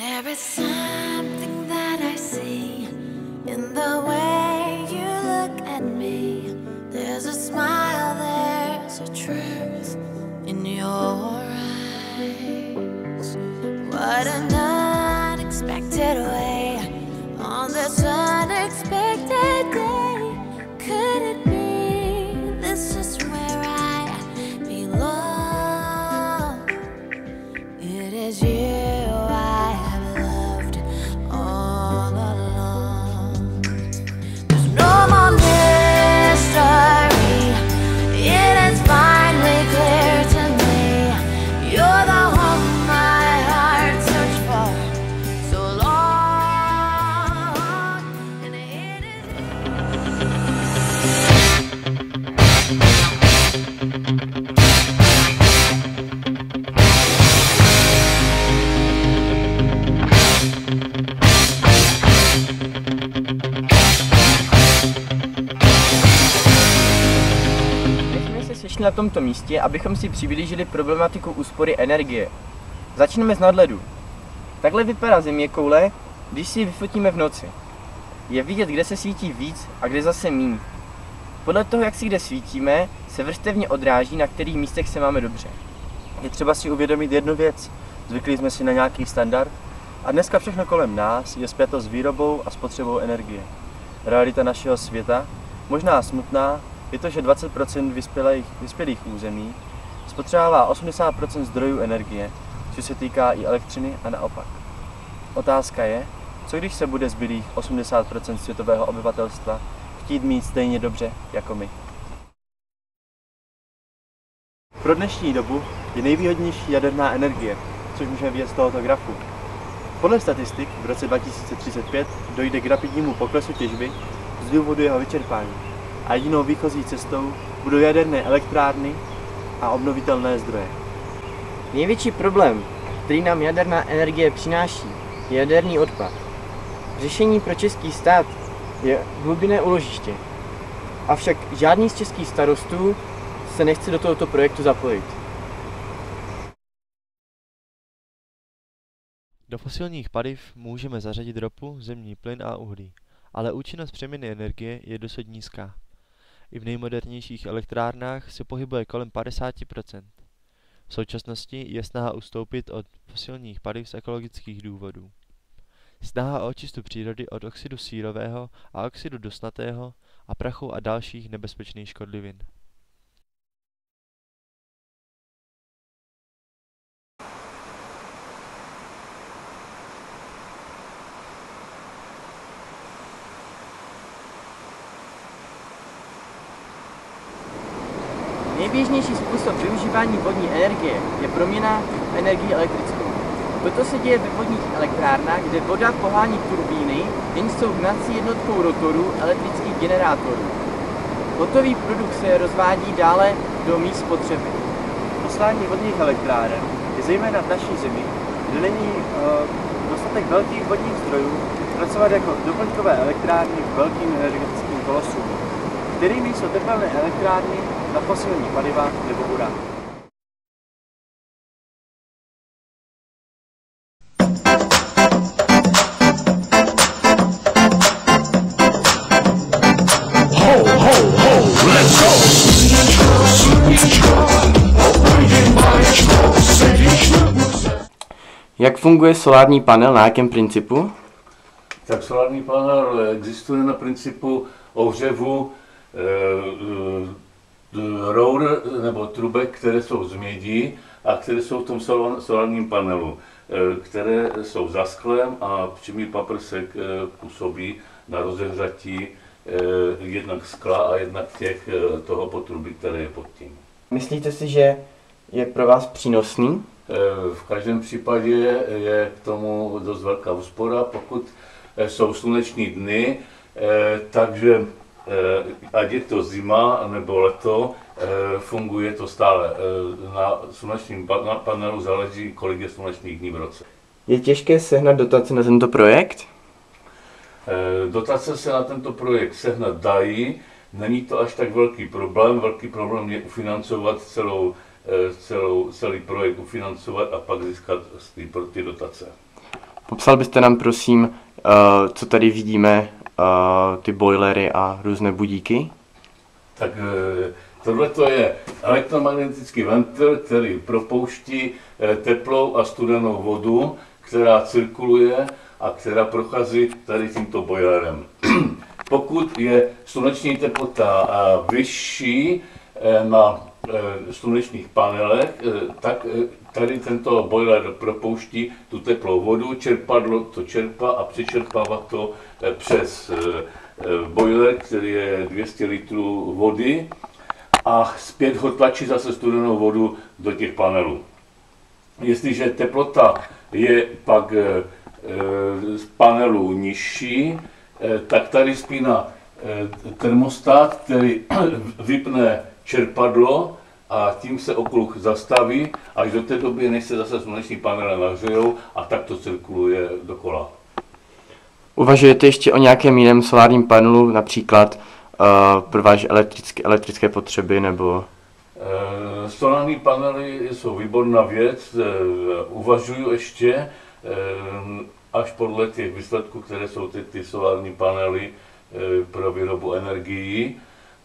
There is something that I see in the way you look at me. There's a smile, there's a truth in your eyes. What an unexpected way on this unexpected day. Could it be this is where I belong? It is you I have loved all along. There's no more mystery. It is finally clear to me. You're the one my heart searched for so long. And it na tomto místě, abychom si přiblížili problematiku úspory energie. Začneme z nadhledu. Takhle vypadá zeměkoule, když si ji vyfotíme v noci. Je vidět, kde se svítí víc a kde zase míň. Podle toho, jak si kde svítíme, se vrstevně odráží, na kterých místech se máme dobře. Je třeba si uvědomit jednu věc. Zvykli jsme si na nějaký standard a dneska všechno kolem nás je spjato s výrobou a spotřebou energie. Realita našeho světa, možná smutná, je to, že 20% vyspělých území spotřebává 80% zdrojů energie, což se týká i elektřiny a naopak. Otázka je, co když se bude zbylých 80% světového obyvatelstva chtít mít stejně dobře jako my. Pro dnešní dobu je nejvýhodnější jaderná energie, což můžeme vidět z tohoto grafu. Podle statistik v roce 2035 dojde k rapidnímu poklesu těžby z důvodu jeho vyčerpání. A jedinou výchozí cestou budou jaderné elektrárny a obnovitelné zdroje. Největší problém, který nám jaderná energie přináší, je jaderný odpad. Řešení pro český stát je hlubinné úložiště. Avšak žádný z českých starostů se nechce do tohoto projektu zapojit. Do fosilních paliv můžeme zařadit ropu, zemní plyn a uhlí, ale účinnost přeměny energie je dosud nízká. I v nejmodernějších elektrárnách se pohybuje kolem 50%. V současnosti je snaha ustoupit od fosilních paliv z ekologických důvodů. Snaha o očistu přírody od oxidu sírového a oxidu dusnatého a prachu a dalších nebezpečných škodlivin. Nejběžnější způsob využívání vodní energie je proměna v energii elektrickou. Toto se děje ve vodních elektrárnách, kde voda pohání turbíny, jenž jsou hnací jednotkou rotorů elektrických generátorů. Hotový produkt se rozvádí dále do míst spotřeby. Poslání vodních elektráren je zejména v naší zemi, kde není dostatek velkých vodních zdrojů, pracovat jako doplňkové elektrárny k velkým energetickým kolosům, kterými jsou tepelné elektrárny na fosilní paliva nebo uran. Jak funguje solární panel, na jakém principu? Tak solární panel existuje na principu ohřevu rour nebo trubek, které jsou z mědi a které jsou v tom solárním panelu, které jsou za sklem a přímý paprsek působí na rozehřatí jednak skla a jednak toho potrubí, které je pod tím. Myslíte si, že je pro vás přínosný? V každém případě je k tomu dost velká úspora, pokud jsou sluneční dny, takže ať je to zima nebo leto, funguje to stále. Na slunečním panelu záleží, kolik je slunečních dní v roce. Je těžké sehnat dotace na tento projekt? Dotace se na tento projekt sehnat dají, není to až tak velký problém. Velký problém je ufinancovat celý projekt ufinancovat a pak získat ty dotace. Popsal byste nám prosím, co tady vidíme, ty bojlery a různé budíky? Tak tohle je elektromagnetický ventil, který propouští teplou a studenou vodu, která cirkuluje a která prochází tady tímto bojlerem. Pokud je sluneční teplota vyšší na slunečních panelech, tak tady tento boiler propouští tu teplou vodu, čerpadlo to čerpá a přečerpává to přes boiler, který je 200 litrů vody a zpět ho tlačí zase studenou vodu do těch panelů. Jestliže teplota je pak z panelu nižší, tak tady spíná termostat, který vypne čerpadlo a tím se okruh zastaví až do té doby, než se zase sluneční panele nahřejou a tak to cirkuluje dokola. Uvažujete ještě o nějakém jiném solárním panelu, například pro vaše elektrické potřeby nebo? Solární panely jsou výborná věc, uvažuji ještě, až podle těch výsledků, které jsou ty solární panely pro výrobu energií,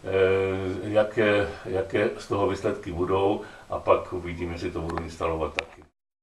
jaké z toho výsledky budou a pak uvidíme, jestli to budu instalovat taky.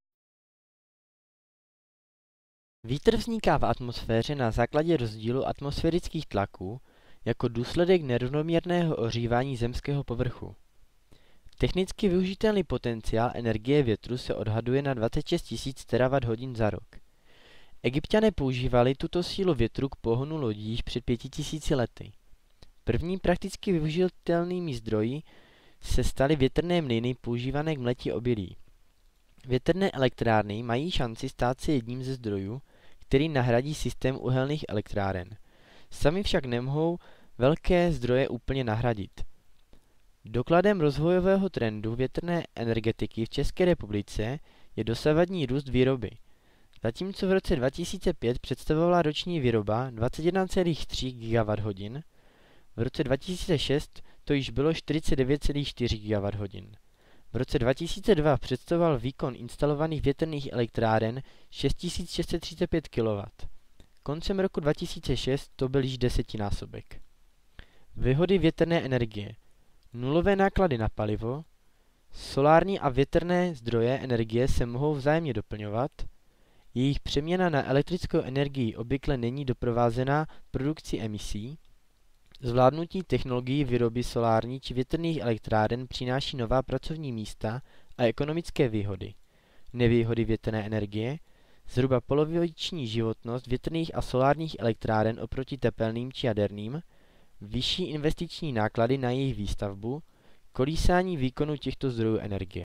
Vítr vzniká v atmosféře na základě rozdílu atmosférických tlaků jako důsledek nerovnoměrného ohřívání zemského povrchu. Technicky využitelný potenciál energie větru se odhaduje na 26 000 terawatt-hodin za rok. Egypťané používali tuto sílu větru k pohonu lodí již před 5000 lety. První prakticky využitelnými zdroji se staly větrné mlyny používané k mletí obilí. Větrné elektrárny mají šanci stát se jedním ze zdrojů, který nahradí systém uhelných elektráren. Sami však nemohou velké zdroje úplně nahradit. Dokladem rozvojového trendu větrné energetiky v České republice je dosavadní růst výroby. Zatímco v roce 2005 představovala roční výroba 21,3 GWh, v roce 2006 to již bylo 49,4 GWh. V roce 2002 představoval výkon instalovaných větrných elektráren 6635 kW. Koncem roku 2006 to byl již desetinásobek. Výhody větrné energie. Nulové náklady na palivo, solární a větrné zdroje energie se mohou vzájemně doplňovat, jejich přeměna na elektrickou energii obvykle není doprovázená produkcí emisí, zvládnutí technologií výroby solární či větrných elektráren přináší nová pracovní místa a ekonomické výhody. Nevýhody větrné energie, zhruba poloviční životnost větrných a solárních elektráren oproti tepelným či jaderným, vyšší investiční náklady na jejich výstavbu, kolísání výkonu těchto zdrojů energie.